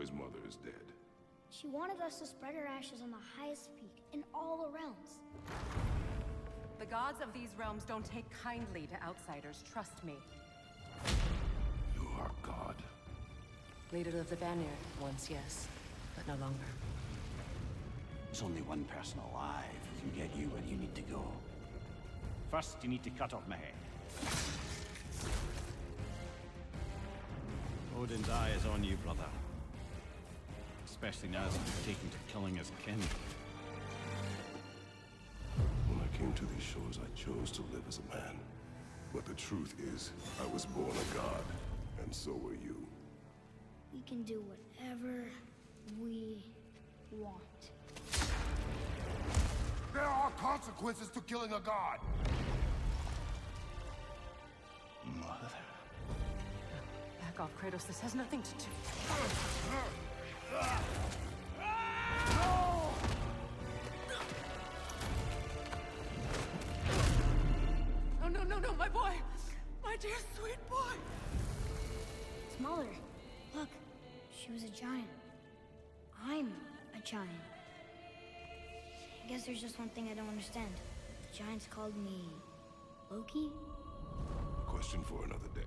boy's mother is dead. She wanted us to spread her ashes on the highest peak in all the realms. The gods of these realms don't take kindly to outsiders, trust me. You are God. Leader of the Vanir, once yes, but no longer. There's only one person alive who can get you where you need to go. First, you need to cut off my head. Odin's eye is on you, brother. Especially now that you've taken to killing his kin. When I came to these shores, I chose to live as a man. But the truth is, I was born a god, and so were you. We can do whatever we want. There are consequences to killing a god! Mother. Back off, Kratos. This has nothing to do... No, my boy! My dear, sweet boy! It's Mother. Look, she was a giant. I'm a giant. I guess there's just one thing I don't understand. The giants called me... Loki? Question for another day.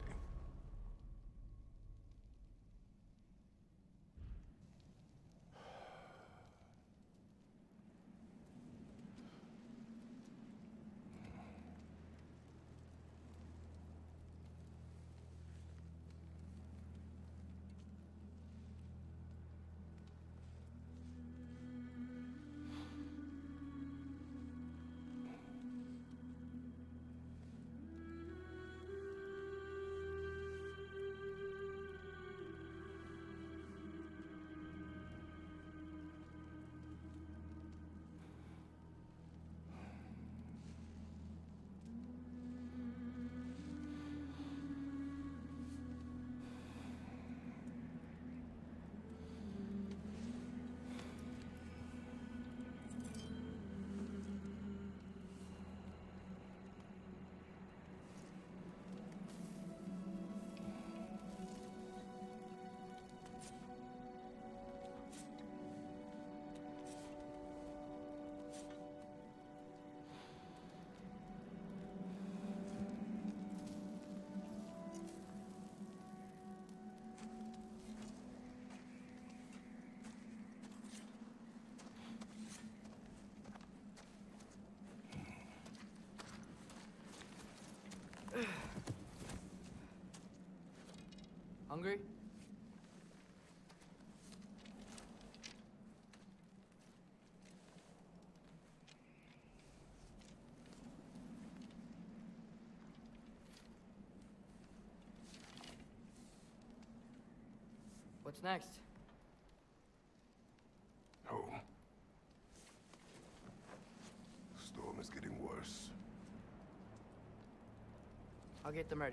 Hungry? What's next? Home. Storm is getting worse. I'll get them ready.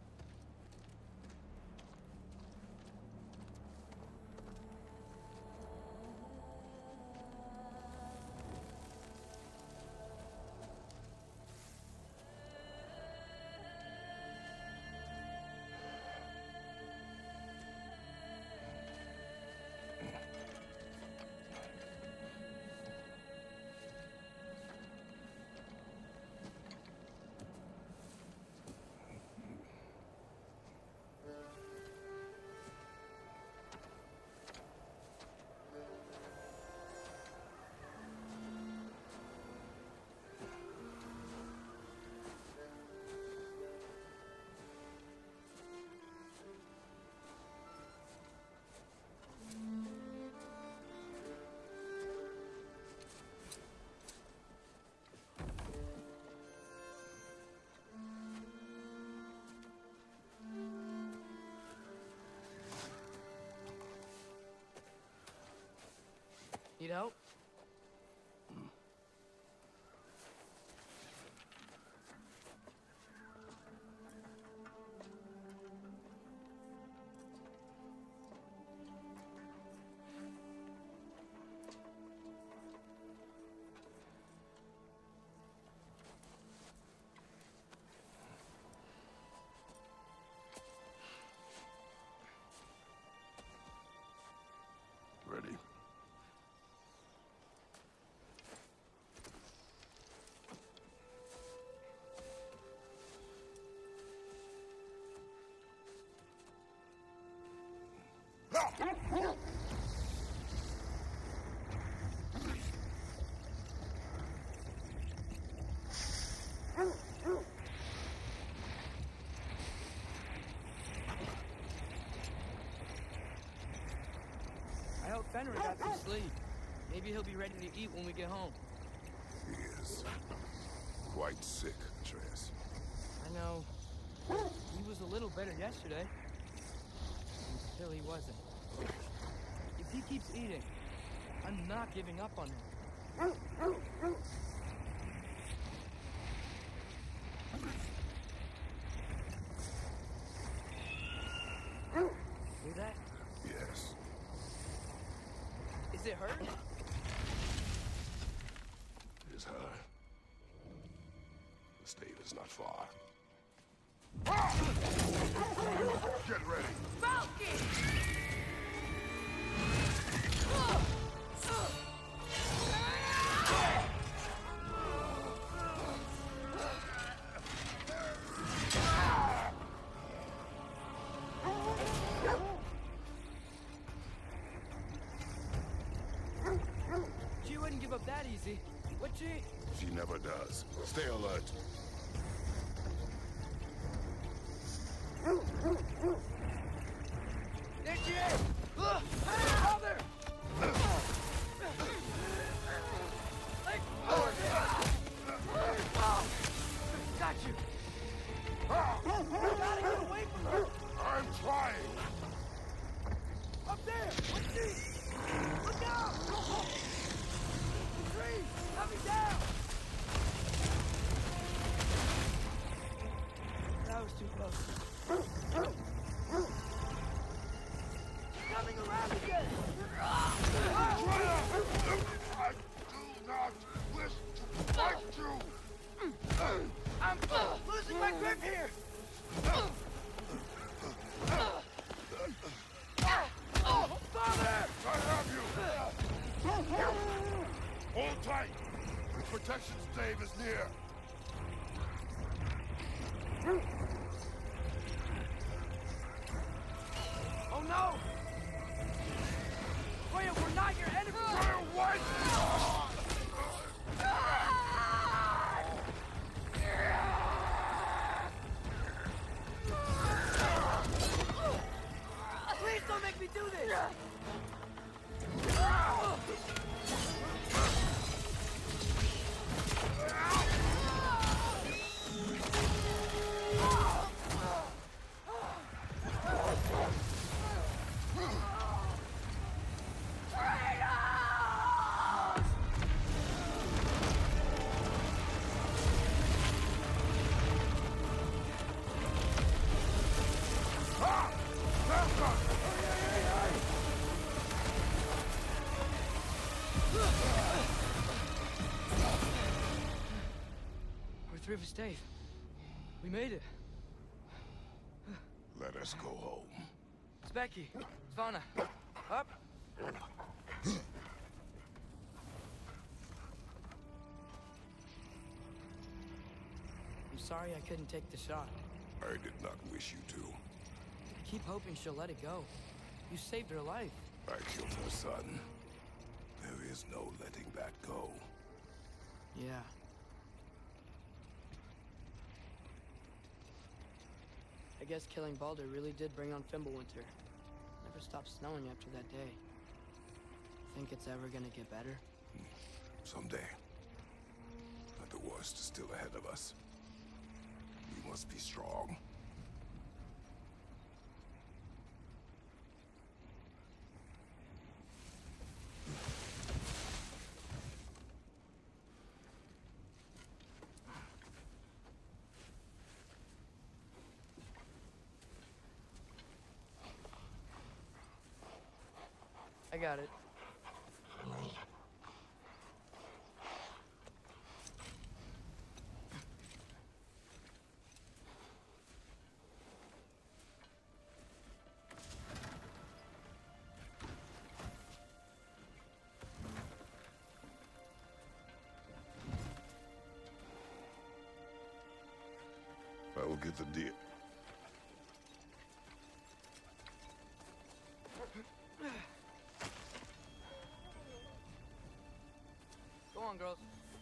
Need help? I hope Fenrir got some sleep. Maybe he'll be ready to eat when we get home. He is quite sick, Atreus. I know. He was a little better yesterday. Until he wasn't. If he keeps eating, I'm not giving up on him. Hear that? Yes. Is it hurt? It is her. The stave is not far. Get ready. Falcon! She wouldn't give up that easy. Would she? She never does. Stay alert. There she is! Father! Got you! Gotta get away from her! I'm trying! Up there! What's she? Look out! Trees! Coming down! That was too close. Coming around again! I do not wish to fight you! I'm losing my grip here! Father! I have you! Hold tight! The protection stave is near! Oh no! Freya, we're not your enemy! Freya, what? Please don't make me do this! We're through the stave. We made it. Let us go home. Specky, Svana, up. I'm sorry I couldn't take the shot. I did not wish you to. I keep hoping she'll let it go. You saved her life. I killed her son. There is no letting that go. Yeah. I guess killing Baldur really did bring on Fimbulwinter. Never stopped snowing after that day. Think it's ever gonna get better? Someday. But the worst is still ahead of us. We must be strong. I got it. I will get the deer. on, girls.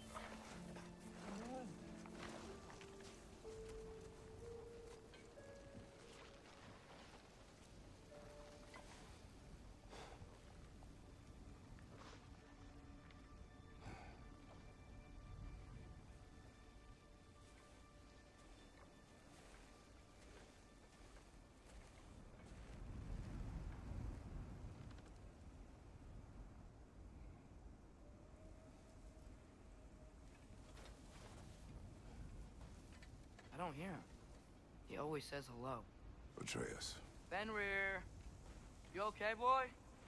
I don't hear him. He always says hello. Atreus. Fenrir. You okay, boy?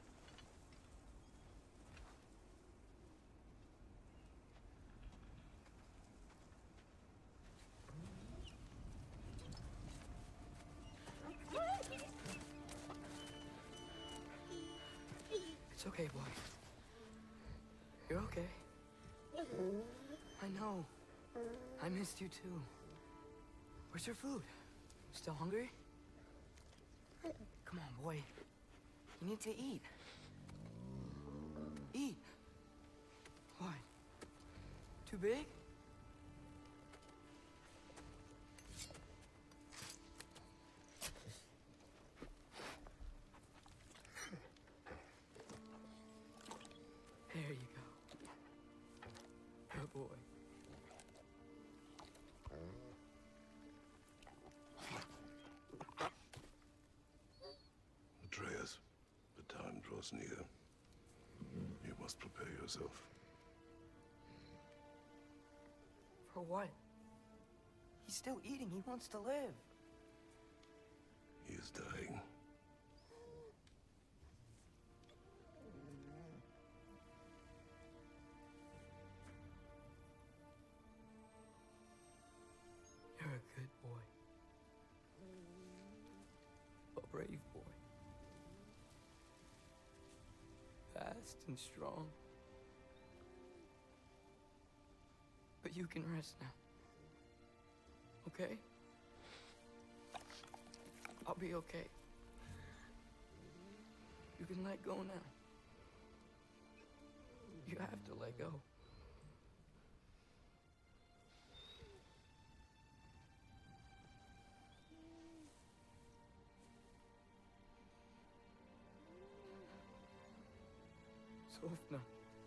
It's okay, boy. You're okay. I know. I missed you too. Where's your food? Still hungry? Come on, boy. You need to eat. Eat. What? Too big? There you go. Good boy. Atreus, the time draws near. You must prepare yourself. For what? He's still eating. He wants to live. He is dying. You're a good boy. A brave boy. Fast and strong. But you can rest now. Okay? I'll be okay. You can let go now. You have to let go. Sofna.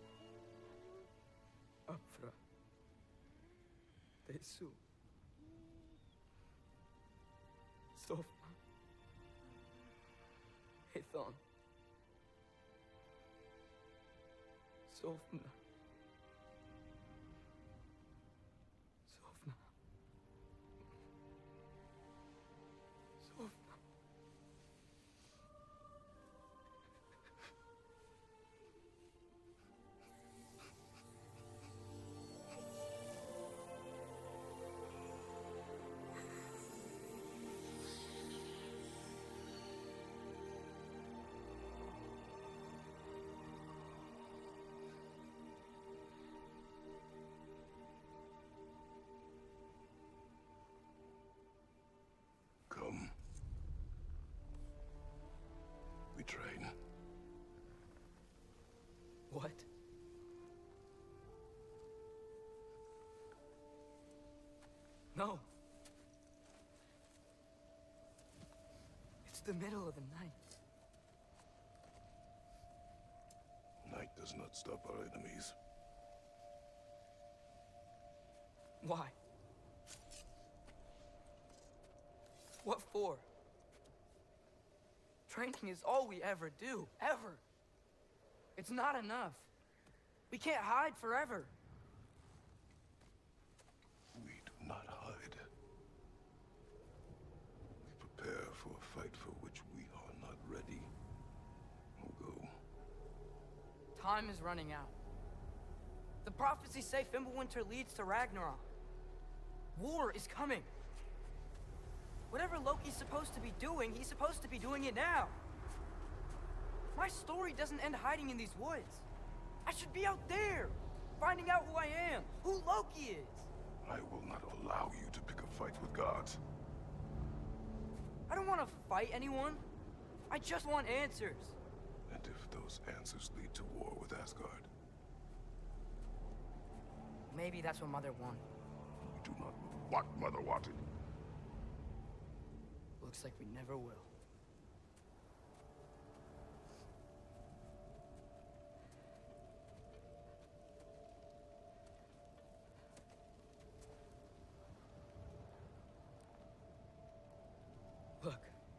Afra. Tesu. Sofna. Ethon. Sofna. Sofna. Sofna. Come. We train. What? No. It's the middle of the night. Night does not stop our enemies. Why? What for? Training is all we ever do, ever. It's not enough. We can't hide forever. We do not hide. We prepare for a fight for which we are not ready. We'll go. Time is running out. The prophecies say Fimbulwinter leads to Ragnarok. War is coming. Whatever Loki's supposed to be doing, he's supposed to be doing it now. My story doesn't end hiding in these woods. I should be out there, finding out who I am, who Loki is. I will not allow you to pick a fight with gods. I don't want to fight anyone. I just want answers. And if those answers lead to war with Asgard? Maybe that's what Mother wanted. We do not know what Mother wanted. Looks like we never will. Look.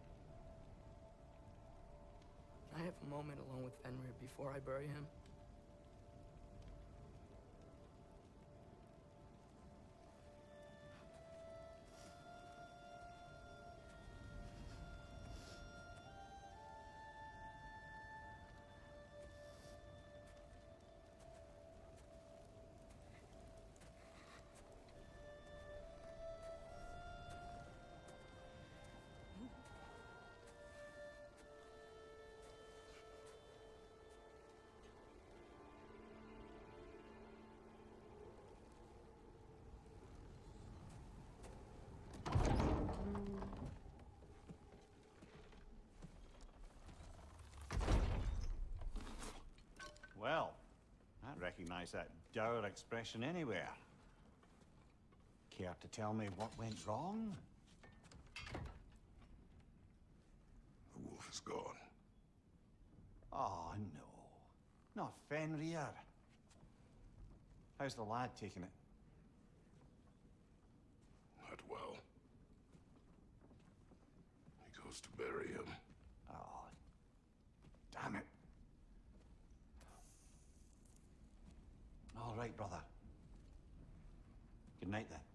Can I have a moment alone with Fenrir before I bury him? Well, I recognize that dour expression anywhere. Care to tell me what went wrong? The wolf is gone. Oh, no. Not Fenrir. How's the lad taking it? Not well. He goes to bury him. Oh, damn it. All right, brother. Good night, then.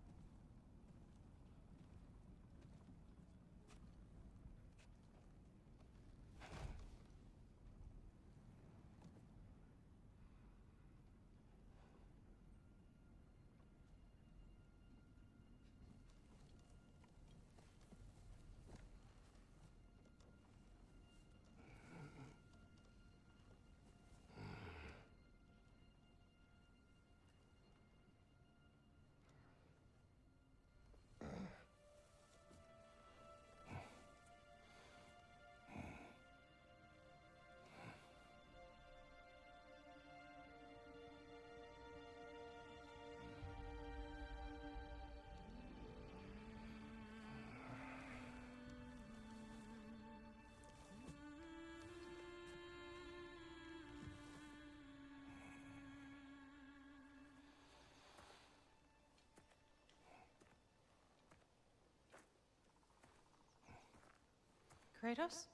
Kratos?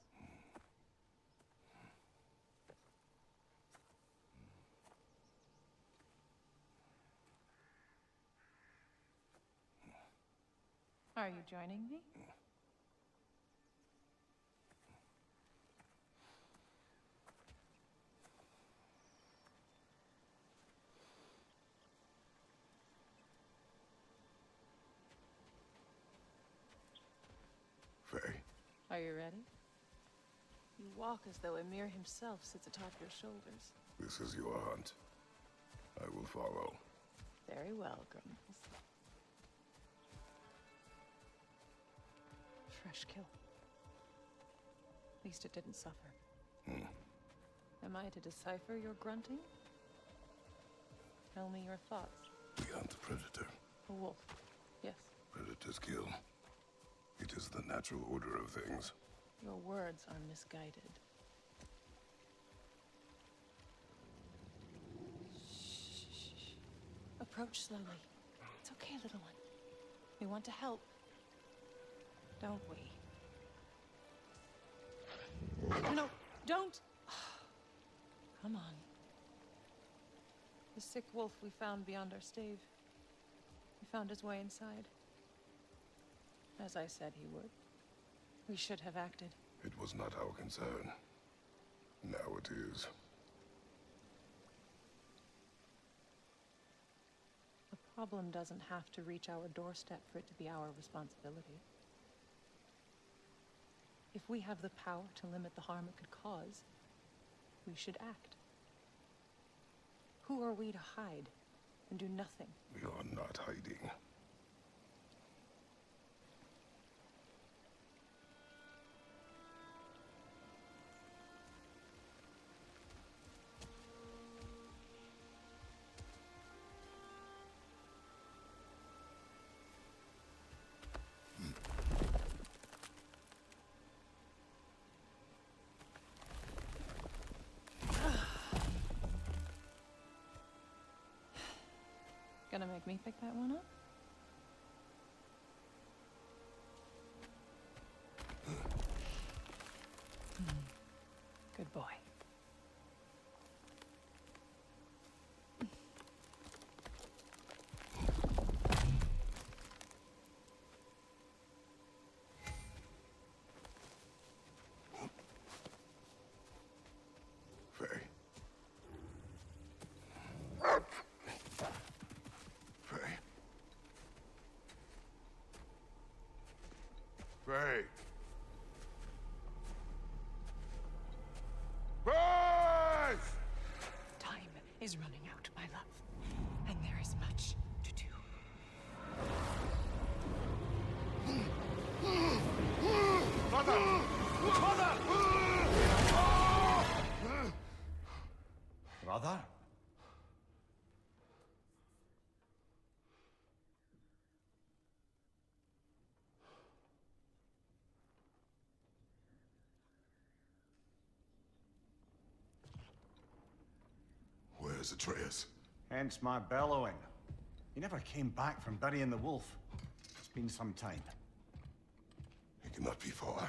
Are you joining me? Faye, Are you ready? You walk as though Emir himself sits atop your shoulders. this is your hunt. I will follow. Very well, Grumbles. Fresh kill. At least it didn't suffer. Am I to decipher your grunting? Tell me your thoughts. We hunt the predator. A wolf. Yes. Predators kill. It is the natural order of things. Your words are misguided. Shh. Approach slowly. It's okay, little one. We want to help. Don't we? No, don't! Come on. The sick wolf we found beyond our stave. He found his way inside. As I said he would. We should have acted. It was not our concern. Now it is. The problem doesn't have to reach our doorstep for it to be our responsibility. If we have the power to limit the harm it could cause, we should act. Who are we to hide and do nothing? We are not hiding. gonna make me pick that one up? Good boy. Faye. Faye. Faye. Faye! Time is running out, my love. And there is much to do. Brother! Brother! Brother? Where's Atreus? Hence my bellowing. He never came back from burying the wolf. It's been some time. He cannot be far.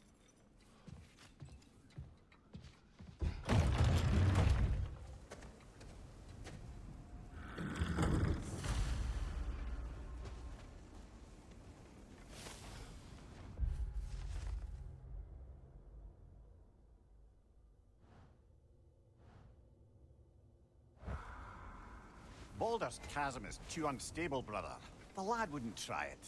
Baldur's Chasm is too unstable, brother. The lad wouldn't try it.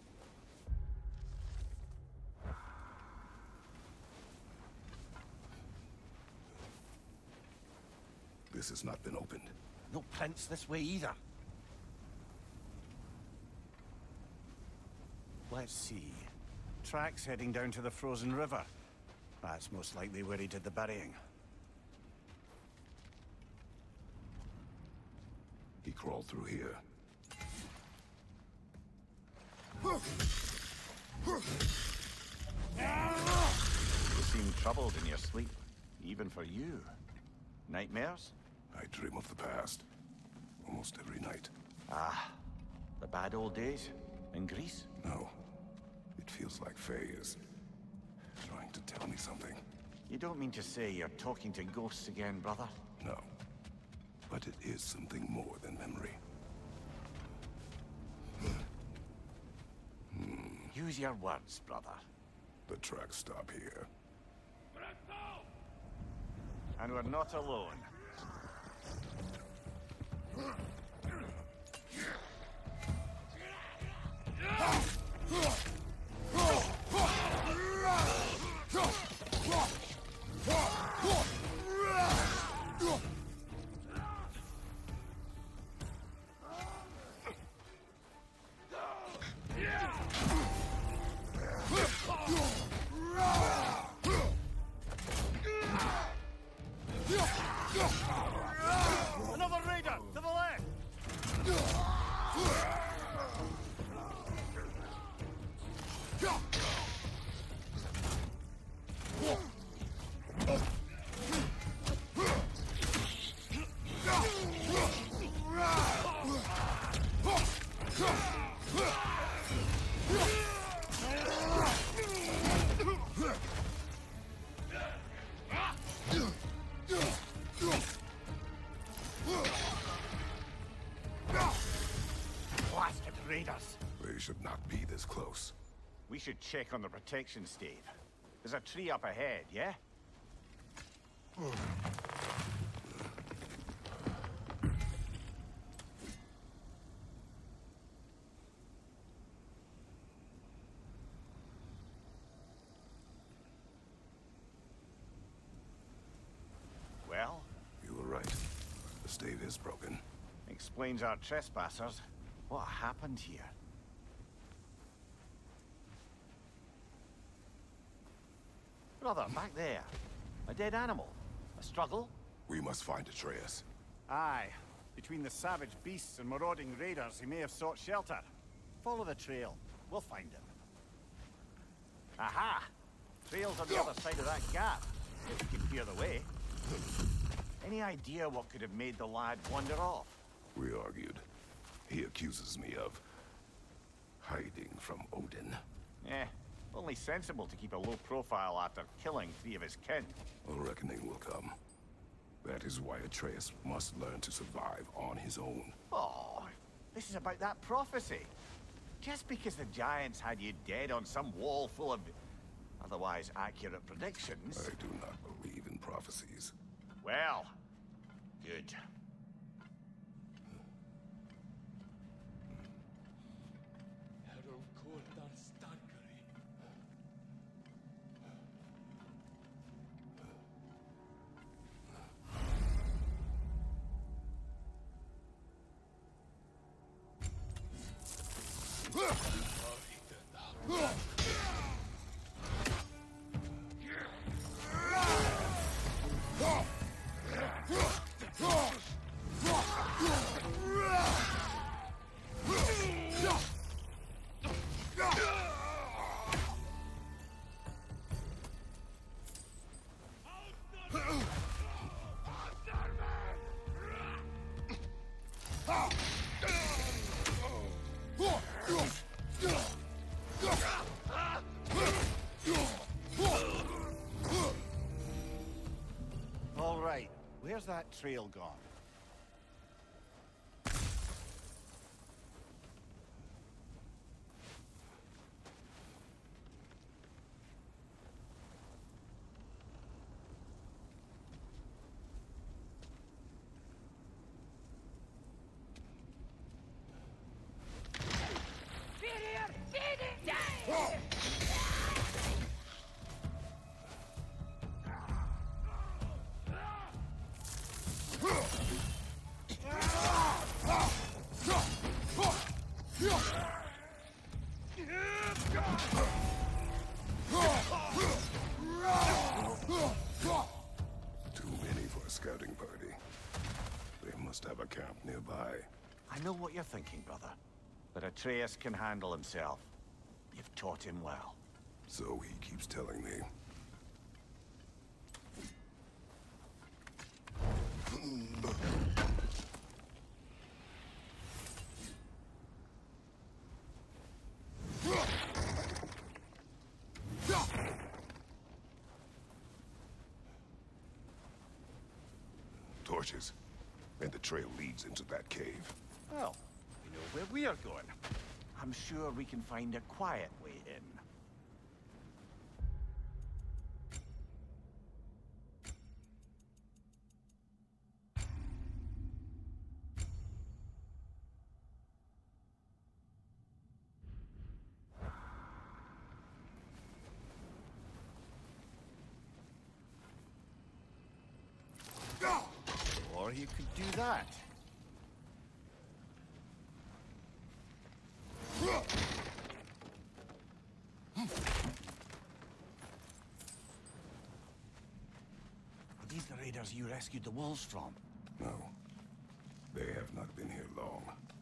This has not been opened. No prints this way either. Let's see. Tracks heading down to the frozen river. That's most likely where he did the burying. He crawled through here. You seem troubled in your sleep, even for you. Nightmares? I dream of the past. Almost every night. Ah, the bad old days? In Greece? No. It feels like Faye is trying to tell me something. You don't mean to say you're talking to ghosts again, brother? No. But it is something more than memory. Use your words, brother. The tracks stop here. And we're not alone. Another raider! To the left! Blasted raiders! They should not be this close. We should check on the protection stave. There's a tree up ahead, yeah? Well, You were right. The stave is broken. explains our trespassers. What happened here? Brother, back there. A dead animal. A struggle? We must find Atreus. Aye. Between the savage beasts and marauding raiders, he may have sought shelter. Follow the trail. We'll find him. Aha! Trail's on the other side of that gap. If we can clear the way. Any idea what could have made the lad wander off? We argued. He accuses me of hiding from Odin. Only sensible to keep a low profile after killing 3 of his kin. A reckoning will come. That is why Atreus must learn to survive on his own. Oh, this is about that prophecy. Just because the giants had you dead on some wall full of otherwise accurate predictions... I do not believe in prophecies. Well, good. All right, where's that trail gone? Too many for a scouting party. They must have a camp nearby. I know what you're thinking, brother. But Atreus can handle himself. You've taught him well. So he keeps telling me. Torches. And the trail leads into that cave. Well, we know where we are going. I'm sure we can find a quiet way in. Or you could do that. Are these the raiders you rescued the wolves from? No. They have not been here long.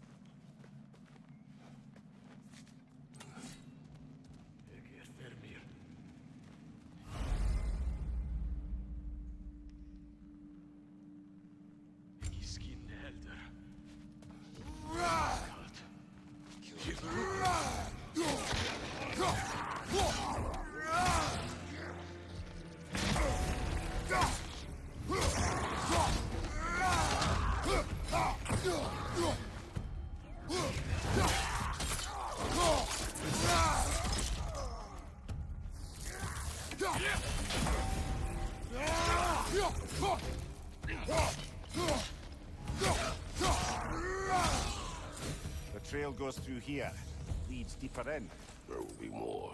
The trail goes through here. Leads deeper in. There will be more.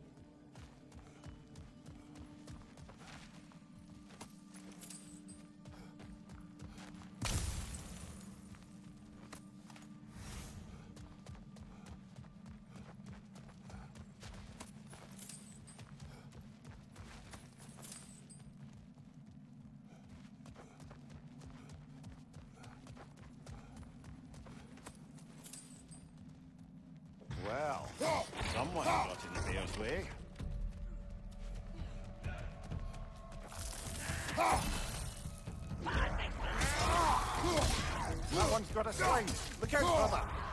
Well, someone got in the bear's way. That one's got a sling. Look out, brother.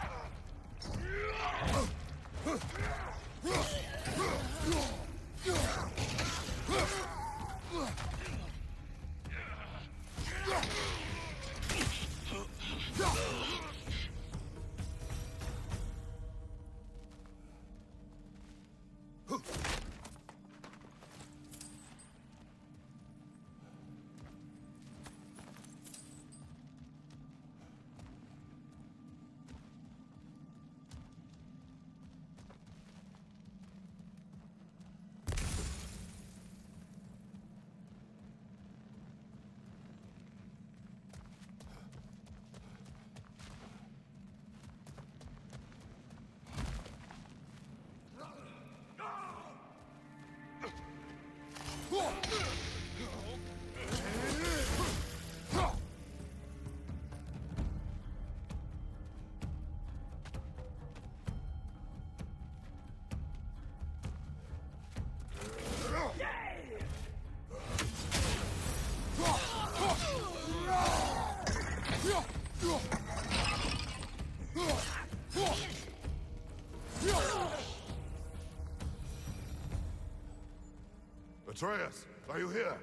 Atreus, are you here?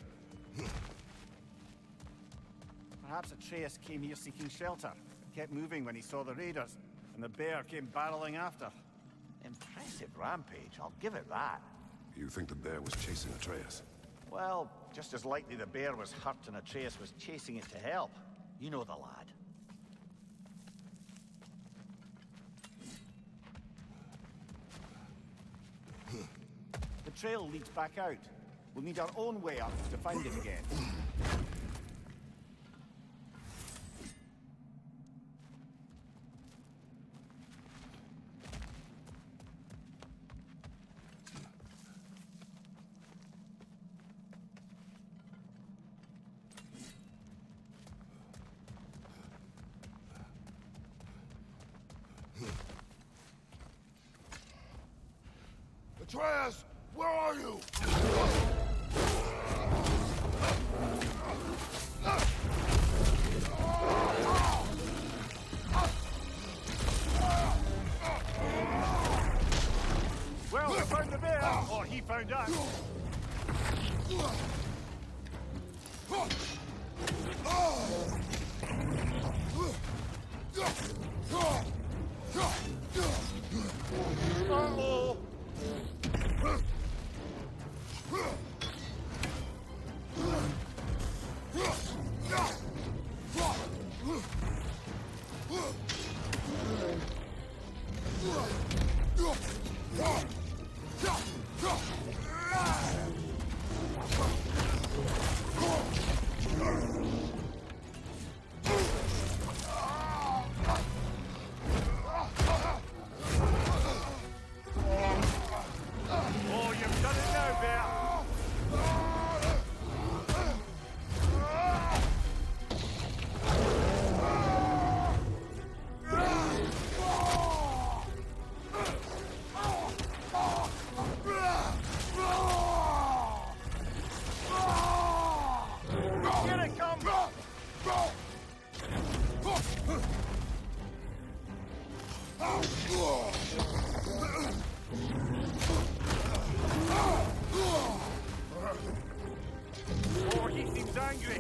Perhaps Atreus came here seeking shelter. Kept moving when he saw the raiders, and the bear came barreling after. Impressive rampage, I'll give it that. You think the bear was chasing Atreus? Well, just as likely the bear was hurt and Atreus was chasing it to help. You know the lad. The trail leads back out. We'll need our own way up to find it again. Atreus, where are you? Well, we found the bear, or he found us. Uh-oh. Oh, you've done it now, bear. Here it comes! Oh, he seems angry.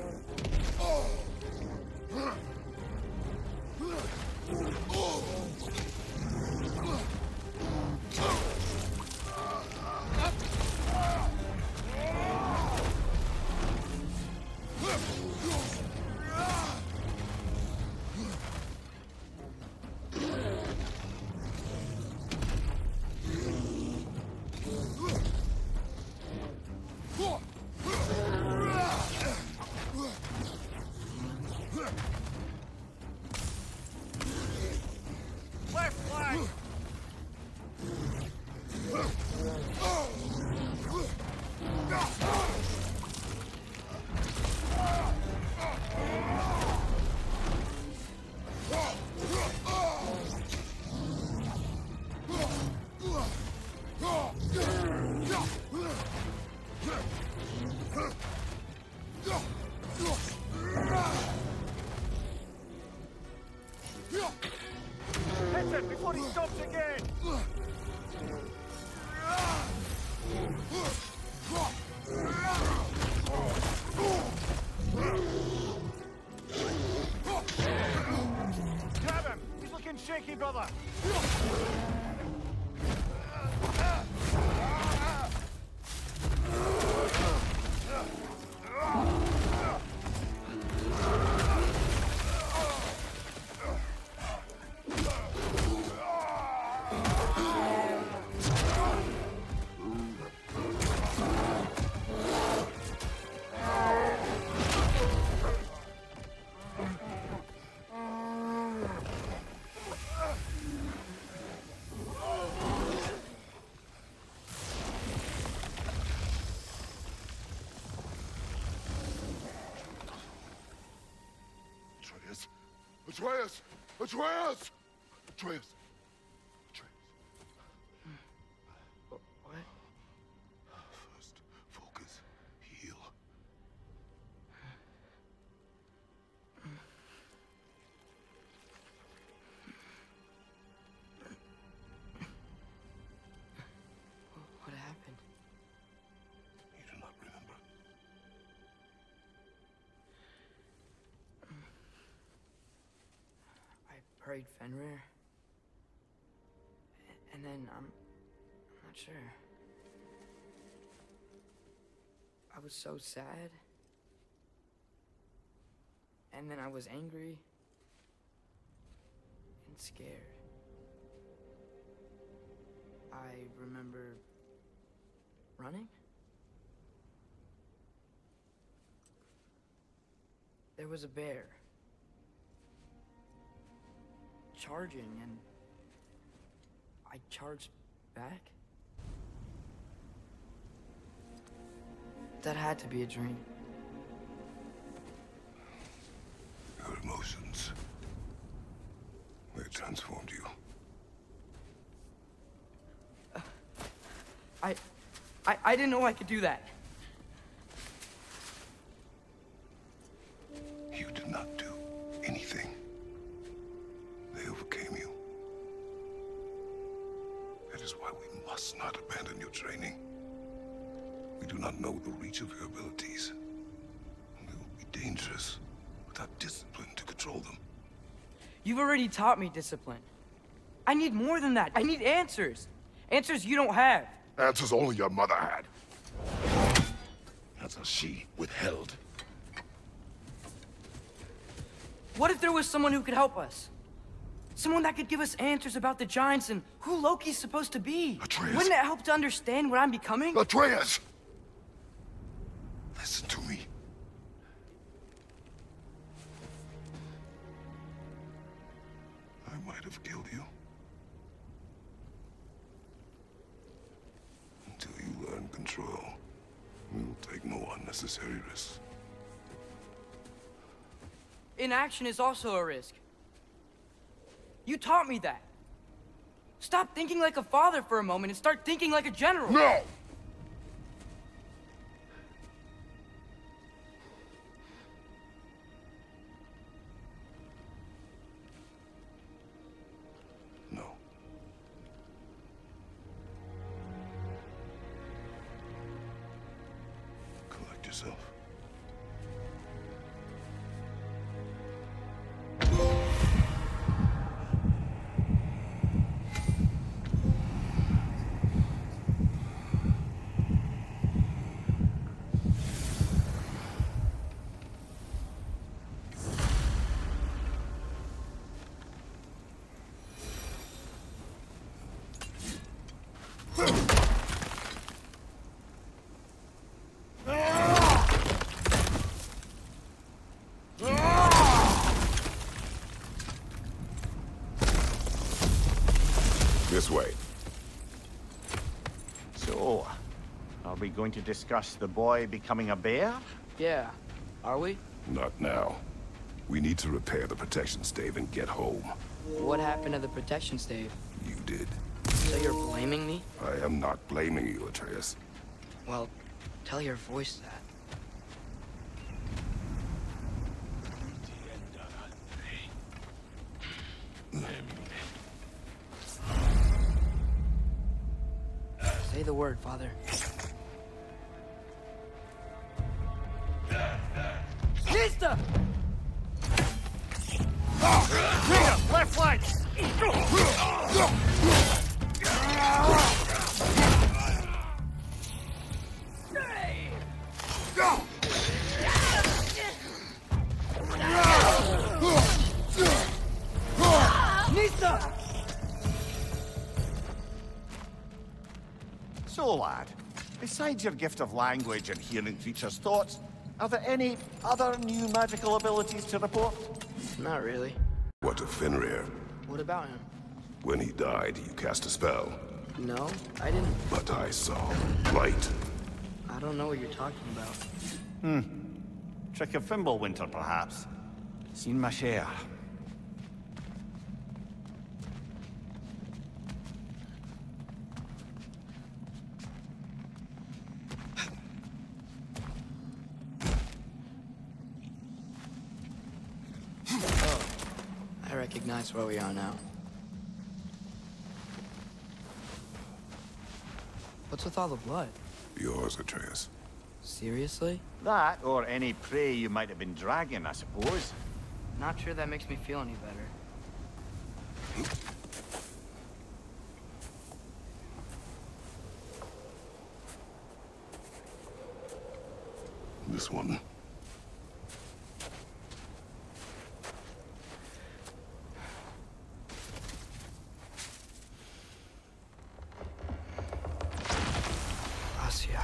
brother! Atreus! Atreus! Atreus! Atreus! What? First, focus. Heal. What happened? You do not remember. I prayed Fenrir. And then I'm not sure. I was so sad. And then I was angry. And scared. I remember running. There was a bear. Charging, and I charged back. That had to be a dream. Your emotions. They transformed you. I didn't know I could do that. You did not do anything. They overcame you. That is why we must not abandon your training. We do not know the reach of your abilities. They will be dangerous without discipline to control them. You've already taught me discipline. I need more than that. I need answers. Answers you don't have. Answers only your mother had. Answers she withheld. What if there was someone who could help us? Someone that could give us answers about the Giants and who Loki's supposed to be. Atreus. Wouldn't it help to understand what I'm becoming? Atreus! Listen to me. I might have killed you. Until you learn control, we will take no unnecessary risks. Inaction is also a risk. You taught me that. Stop thinking like a father for a moment and start thinking like a general. No! No. Collect yourself. This way. So, are we going to discuss the boy becoming a bear? Yeah, are we? Not now. We need to repair the protection stave and get home. What happened to the protection stave? You did. So you're blaming me? I am not blaming you, Atreus. Well, tell your voice that. Say the word, Father. Nista! Left flank! besides your gift of language and hearing creatures' thoughts, are there any other new magical abilities to report? Not really. What of Fenrir? What about him? When he died, you cast a spell. No, I didn't. But I saw light. I don't know what you're talking about. Trick of Fimbulwinter, perhaps? Seen my share. I recognize where we are now. What's with all the blood? Yours, Atreus. Seriously? That, or any prey you might have been dragging, I suppose. Not sure that makes me feel any better. This one. Asya.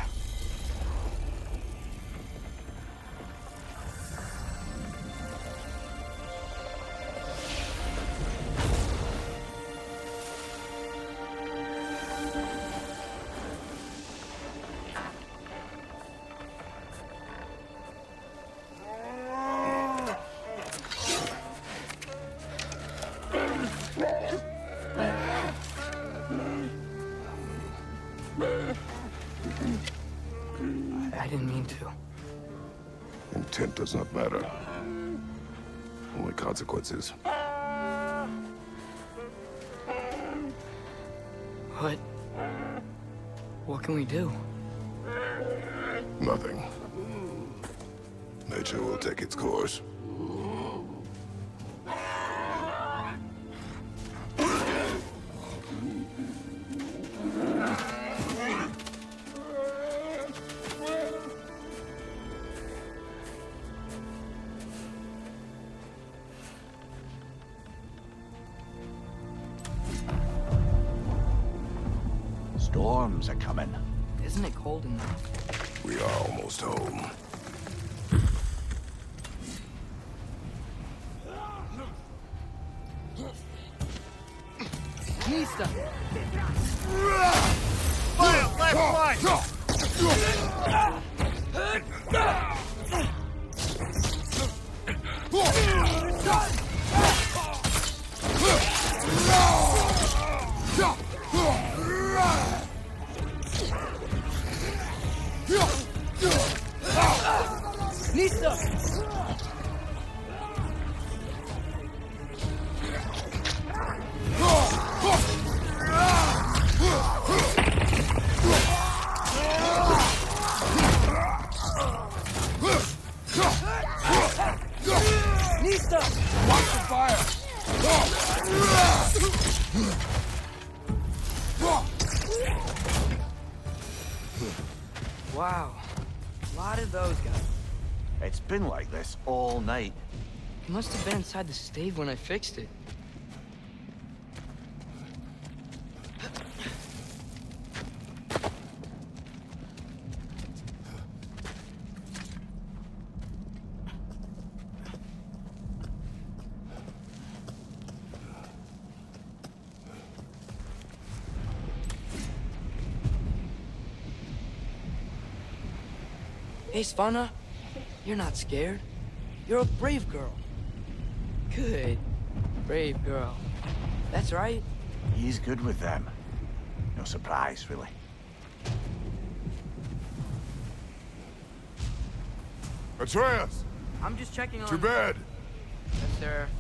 I didn't mean to. Intent does not matter. Only consequences. What can we do? Nothing. Nature will take its course. Storms are coming. Isn't it cold enough? We are almost home. Nista! Fire left flank! Nista! Nista! Watch the fire! Wow. A lot of those guys. It's been like this all night. He must have been inside the stave when I fixed it. Hey, Svanna. You're not scared. You're a brave girl. Good. Brave girl. That's right. He's good with them. No surprise, really. Atreus! I'm just checking on... To bed! Yes, sir.